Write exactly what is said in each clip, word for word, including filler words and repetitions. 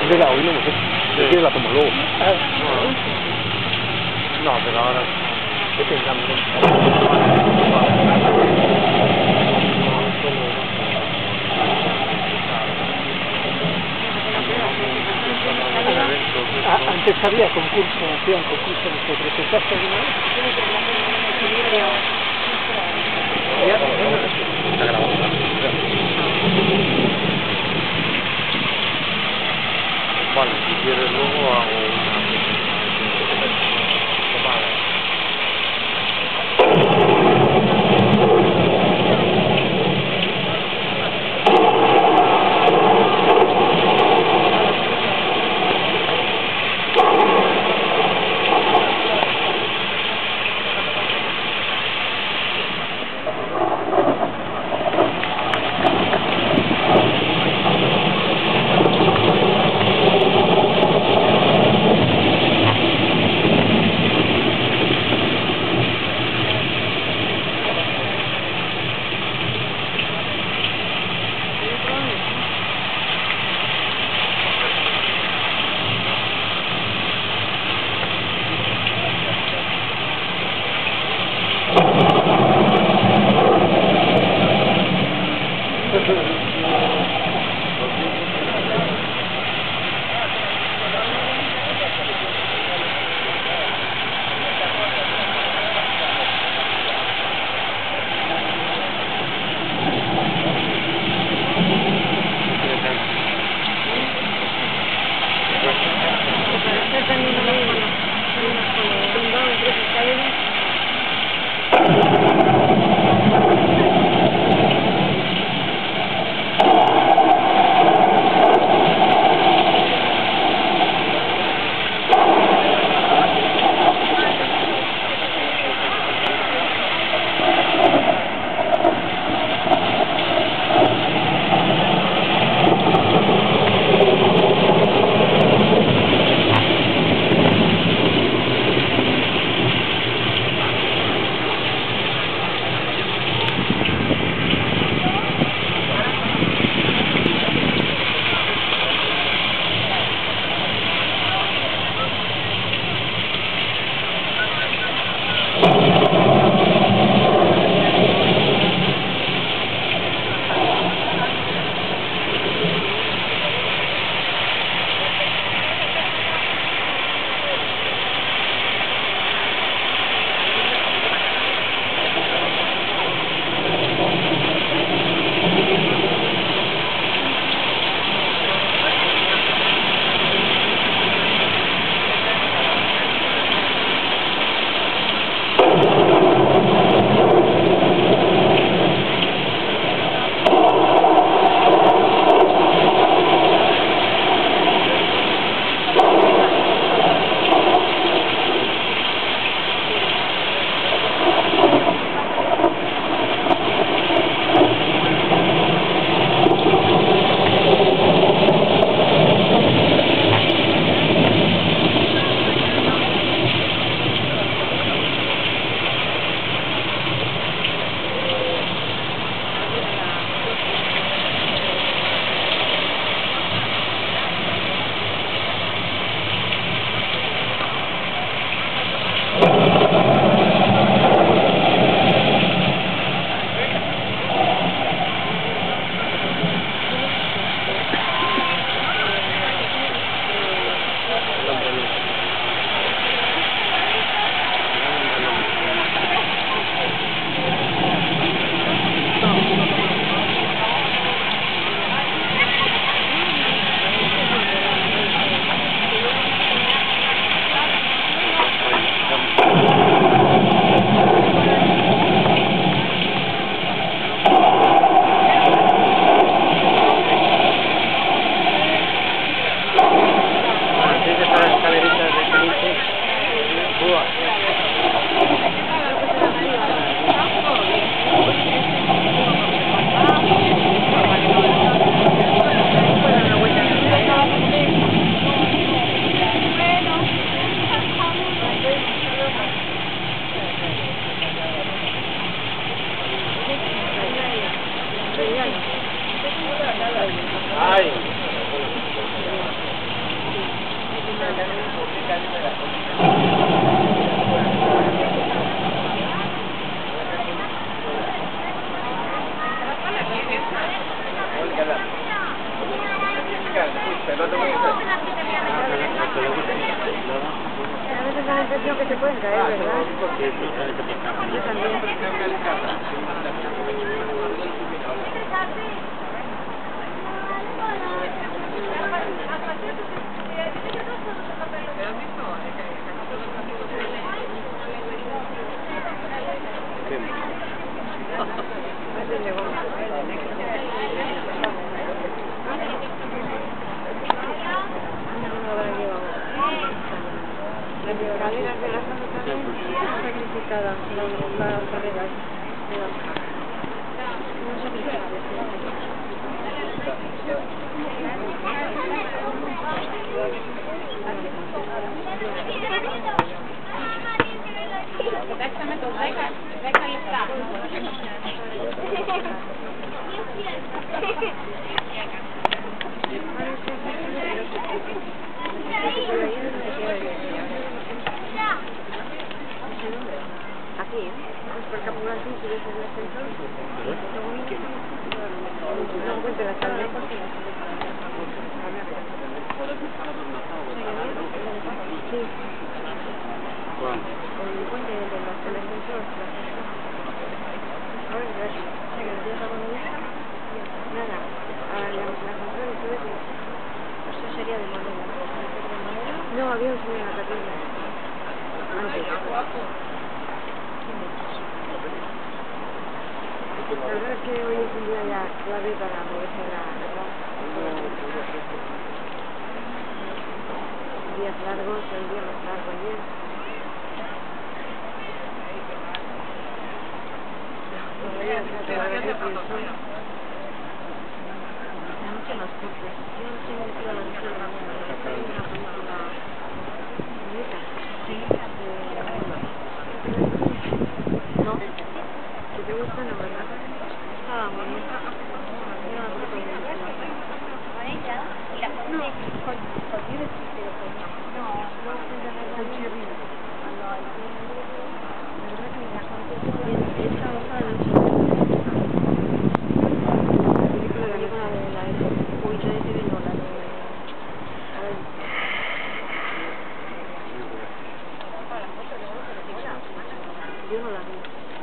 Antes la oímos, ¿eh? Sí. Sí, la tomo luego. No, pero ahora... ¿Qué pensamos? Ah, antes había concurso, hacían concurso, ¿te presentaste alguna vez? Ya, bueno, está grabado. Vale, si quieres luego hago una vale. Ay. A veces da la impresión que se pueden caer, ¿verdad? Yo también. Las escaleras de la zona también están sacrificadas, las carreras de la no sacrificadas. Aquí, ¿eh? Pues por Capulantín, si ves el ascensor, no encuentro la salida porque no se sí. ¿Cuándo? El puente del ascensor. A ver, gracias. Nada, el ascensor y todo eso. Eso sería de madera. No, había un señor en la capilla. Antes. La verdad es que hoy es un día ya clave para moverse la verdad. Días largos, el día más largo ayer. La noche más corta. Yo no sé si a la noche de la mañana. Hay una película bonita. Sí. No. Si te gusta, no, ¿verdad? Ah, muy bien. Mira, no con ella. Y la con no, con con no, no, con chirrino. La verdad que la gente esa hoja de la película de la de uy, yo de T V no, la de yo no la vi.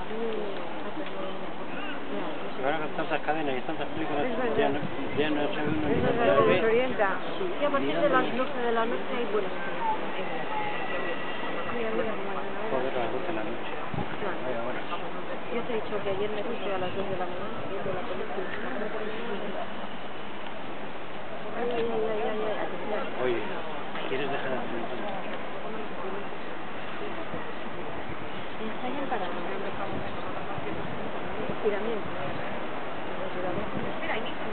Ahora con tantas cadenas y tantas películas, ya no, ya no se ve una es verdad, se desorienta. Y a partir de las doce de la noche hay buenas películas. Mira, mira cómo hay una joder, a las doce de la noche. claro. Vaya hora. Yo te he dicho que ayer me puse a las dos de la mañana viendo la película. Ay, ay, ay, ay, ay, ay, atención. Oye, ¿quieres dejar de hacer un tonto? Ensayan para estiramiento. Espera, ahí mismo.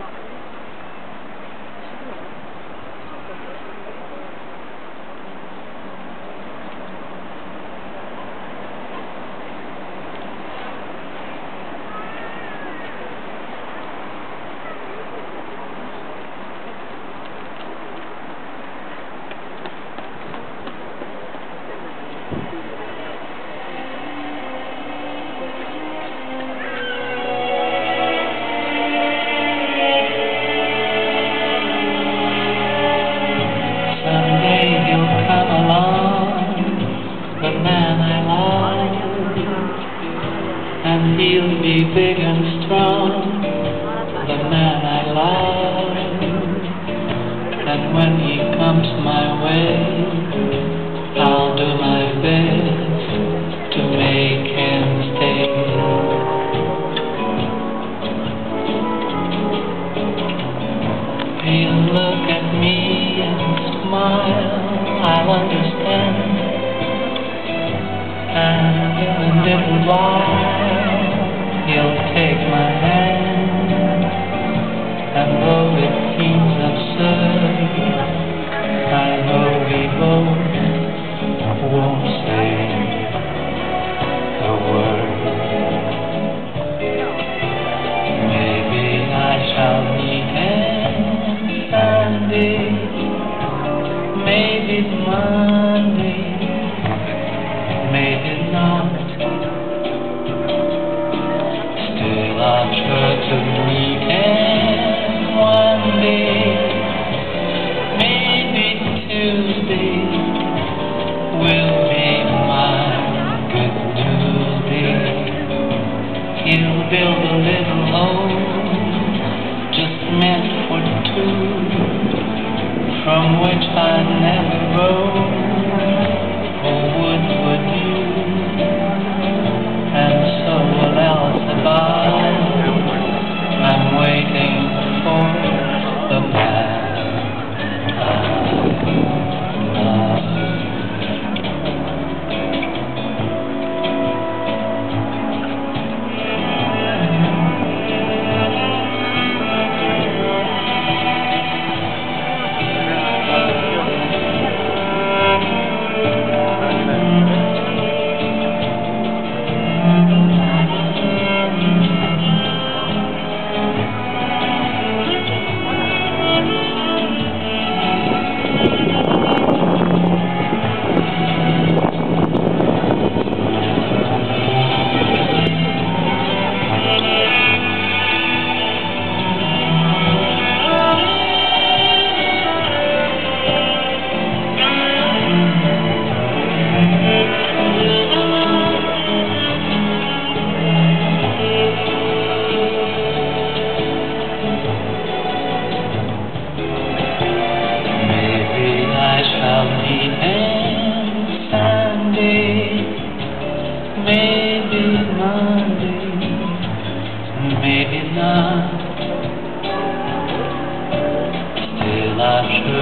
And he'll be big and strong, the man I love. And when he comes my way, I'll do my best to make him stay. He'll look at me and smile, I'll understand. And in a little while, he'll take my hand. And though it seems absurd, I know we both won't say a word. Maybe I shall meet him someday. Maybe one from which I never rose. Oh, would, would you, and so will Elzevir. I'm waiting for the man I love. Maybe Monday, maybe not. Still I'm sure